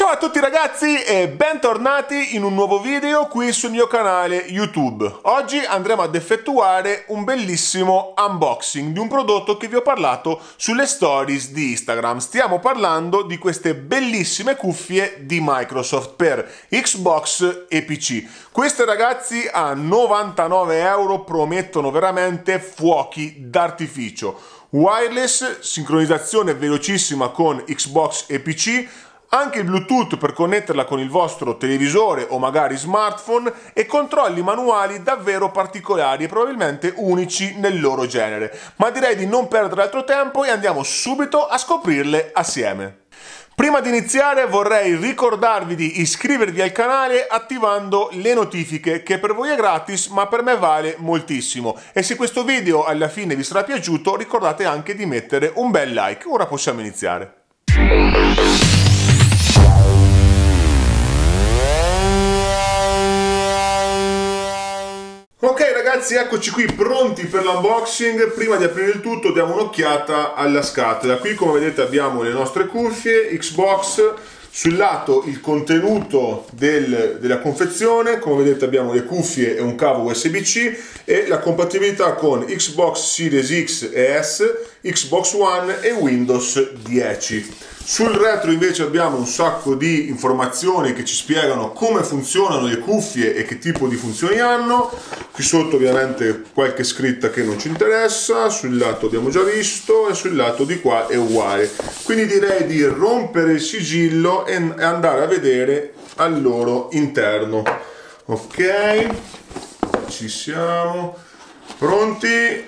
Ciao a tutti ragazzi e bentornati in un nuovo video qui sul mio canale YouTube. Oggi andremo ad effettuare un bellissimo unboxing di un prodotto che vi ho parlato sulle stories di Instagram. Stiamo parlando di queste bellissime cuffie di Microsoft per Xbox e PC. Queste ragazzi a 99 euro promettono veramente fuochi d'artificio. Wireless, sincronizzazione velocissima con Xbox e PC, anche il Bluetooth per connetterla con il vostro televisore o magari smartphone e controlli manuali davvero particolari e probabilmente unici nel loro genere. Ma direi di non perdere altro tempo e andiamo subito a scoprirle assieme. Prima di iniziare vorrei ricordarvi di iscrivervi al canale attivando le notifiche, che per voi è gratis ma per me vale moltissimo, e se questo video alla fine vi sarà piaciuto ricordate anche di mettere un bel like. Ora possiamo iniziare. Ok ragazzi, eccoci qui pronti per l'unboxing. Prima di aprire il tutto diamo un'occhiata alla scatola. Qui come vedete abbiamo le nostre cuffie Xbox, sul lato il contenuto della confezione. Come vedete abbiamo le cuffie e un cavo USB-C e la compatibilità con Xbox Series X e S, Xbox One e Windows 10. Sul retro invece abbiamo un sacco di informazioni che ci spiegano come funzionano le cuffie e che tipo di funzioni hanno. Qui sotto ovviamente qualche scritta che non ci interessa, sul lato abbiamo già visto e sul lato di qua è uguale. Quindi direi di rompere il sigillo e andare a vedere al loro interno. Ok, ci siamo, pronti?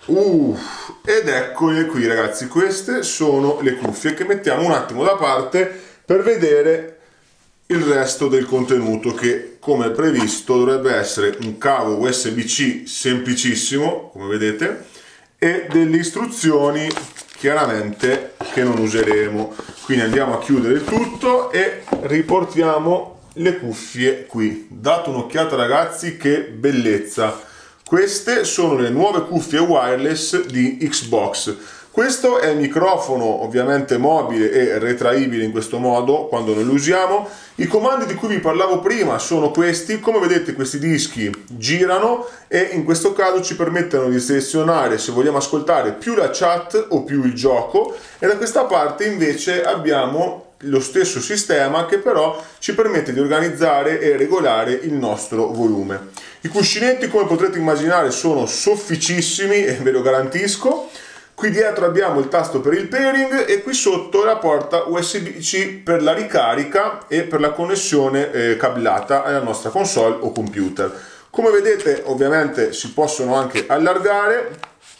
Ed eccole qui ragazzi, queste sono le cuffie che mettiamo un attimo da parte per vedere il resto del contenuto, che come previsto dovrebbe essere un cavo USB-C semplicissimo come vedete e delle istruzioni chiaramente che non useremo. Quindi andiamo a chiudere il tutto e riportiamo le cuffie qui. Date un'occhiata ragazzi, che bellezza! Queste sono le nuove cuffie wireless di Xbox. Questo è il microfono ovviamente mobile e retraibile in questo modo quando noi lo usiamo. I comandi di cui vi parlavo prima sono questi. Come vedete questi dischi girano e in questo caso ci permettono di selezionare se vogliamo ascoltare più la chat o più il gioco, e da questa parte invece abbiamo lo stesso sistema che però ci permette di organizzare e regolare il nostro volume. I cuscinetti, come potrete immaginare, sono sofficissimi e ve lo garantisco. Qui dietro abbiamo il tasto per il pairing e qui sotto la porta USB-C per la ricarica e per la connessione cablata alla nostra console o computer. Come vedete ovviamente si possono anche allargare,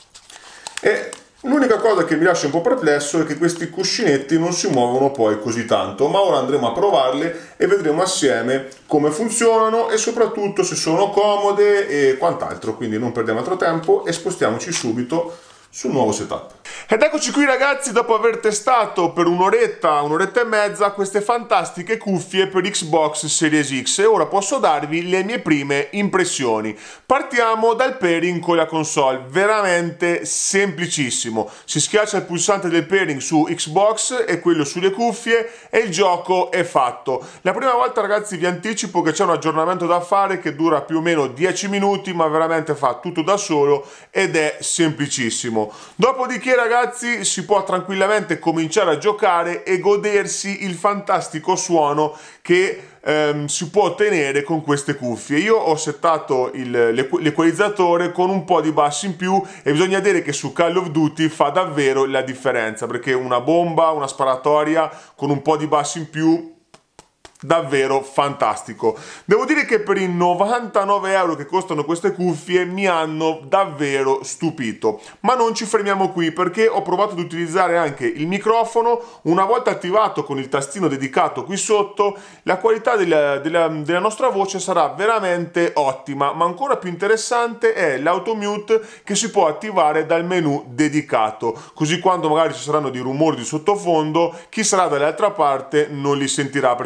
e l'unica cosa che mi lascia un po' perplesso è che questi cuscinetti non si muovono poi così tanto, ma ora andremo a provarle e vedremo assieme come funzionano e soprattutto se sono comode e quant'altro. Quindi non perdiamo altro tempo e spostiamoci subito sul nuovo setup. Ed eccoci qui ragazzi, dopo aver testato per un'oretta e mezza queste fantastiche cuffie per Xbox Series X, e ora posso darvi le mie prime impressioni. Partiamo dal pairing con la console, veramente semplicissimo. Si schiaccia il pulsante del pairing su Xbox e quello sulle cuffie e il gioco è fatto. La prima volta ragazzi vi anticipo che c'è un aggiornamento da fare che dura più o meno 10 minuti, ma veramente fa tutto da solo ed è semplicissimo. Dopodiché ragazzi si può tranquillamente cominciare a giocare e godersi il fantastico suono che si può ottenere con queste cuffie. Io ho settato l'equalizzatore con un po' di basso in più e bisogna dire che su Call of Duty fa davvero la differenza, perché una bomba, una sparatoria con un po' di basso in più, davvero fantastico. Devo dire che per i 99 euro che costano queste cuffie mi hanno davvero stupito, ma non ci fermiamo qui, perché ho provato ad utilizzare anche il microfono. Una volta attivato con il tastino dedicato qui sotto, la qualità della nostra voce sarà veramente ottima, ma ancora più interessante è l'automute che si può attivare dal menu dedicato, così quando magari ci saranno dei rumori di sottofondo chi sarà dall'altra parte non li sentirà, perché in automatico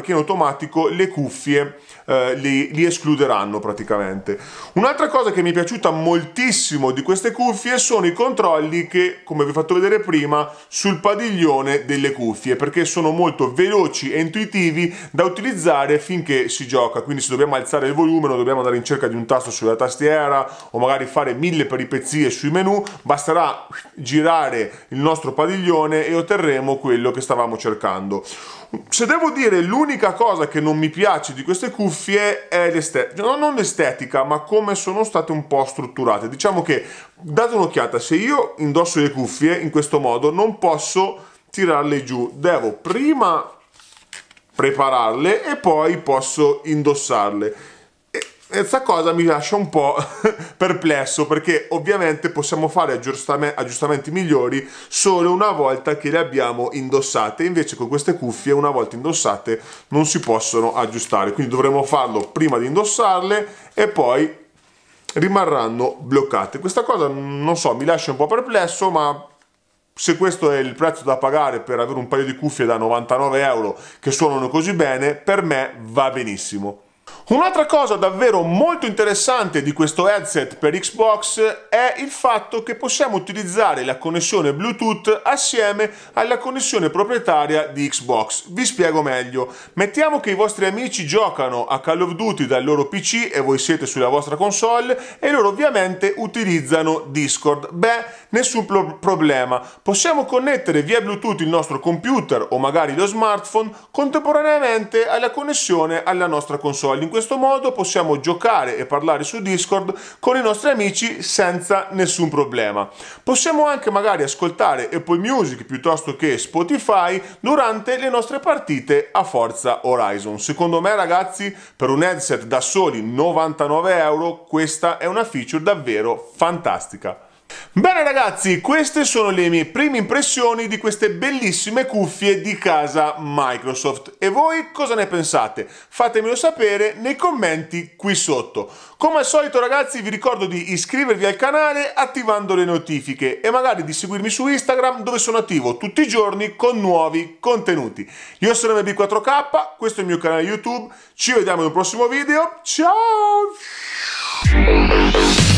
automatico le cuffie li escluderanno praticamente. Un'altra cosa che mi è piaciuta moltissimo di queste cuffie sono i controlli che, come vi ho fatto vedere prima, sul padiglione delle cuffie, perché sono molto veloci e intuitivi da utilizzare finché si gioca. Quindi se dobbiamo alzare il volume, non dobbiamo andare in cerca di un tasto sulla tastiera o magari fare 1000 peripezie sui menu, basterà girare il nostro padiglione e otterremo quello che stavamo cercando. Se devo dire l'unica cosa che non mi piace di queste cuffie è l'estetica, non l'estetica, ma come sono state un po' strutturate. Diciamo che, date un'occhiata, se io indosso le cuffie in questo modo non posso tirarle giù, devo prima prepararle e poi posso indossarle. E questa cosa mi lascia un po' perplesso, perché ovviamente possiamo fare aggiustamenti migliori solo una volta che le abbiamo indossate, invece con queste cuffie una volta indossate non si possono aggiustare, quindi dovremo farlo prima di indossarle e poi rimarranno bloccate. Questa cosa, non so, mi lascia un po' perplesso, ma se questo è il prezzo da pagare per avere un paio di cuffie da 99 euro che suonano così bene, per me va benissimo. Un'altra cosa davvero molto interessante di questo headset per Xbox è il fatto che possiamo utilizzare la connessione Bluetooth assieme alla connessione proprietaria di Xbox. Vi spiego meglio. Mettiamo che i vostri amici giocano a Call of Duty dal loro PC e voi siete sulla vostra console e loro ovviamente utilizzano Discord. Beh, nessun problema. Possiamo connettere via Bluetooth il nostro computer o magari lo smartphone contemporaneamente alla connessione alla nostra console. In questo modo possiamo giocare e parlare su Discord con i nostri amici senza nessun problema. Possiamo anche magari ascoltare Apple Music piuttosto che Spotify durante le nostre partite a Forza Horizon. Secondo me, ragazzi, per un headset da soli 99 euro questa è una feature davvero fantastica. Bene ragazzi, queste sono le mie prime impressioni di queste bellissime cuffie di casa Microsoft. E voi cosa ne pensate? Fatemelo sapere nei commenti qui sotto. Come al solito ragazzi, vi ricordo di iscrivervi al canale attivando le notifiche e magari di seguirmi su Instagram, dove sono attivo tutti i giorni con nuovi contenuti. Io sono MB4K, questo è il mio canale YouTube, ci vediamo in un prossimo video, ciao!